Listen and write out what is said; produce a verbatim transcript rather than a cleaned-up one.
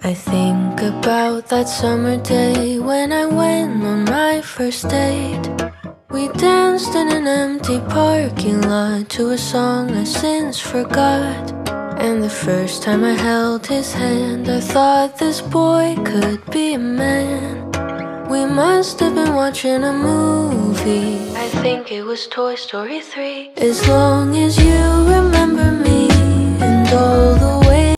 I think about that summer day when I went on my first date. We danced in an empty parking lot to a song I since forgot. And the first time I held his hand, I thought this boy could be a man. We must have been watching a movie, I think it was Toy Story three. As long as you remember me and all